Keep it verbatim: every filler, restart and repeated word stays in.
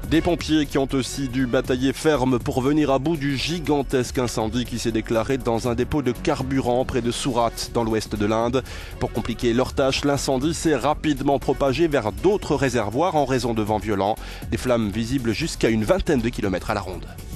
Des pompiers qui ont aussi dû batailler ferme pour venir à bout du gigantesque incendie qui s'est déclaré dans un dépôt de carburant près de Surat, dans l'ouest de l'Inde. Pour compliquer leur tâche, l'incendie s'est rapidement propagé vers d'autres réservoirs en raison de vents violents. Des flammes visibles jusqu'à une vingtaine de kilomètres à la ronde.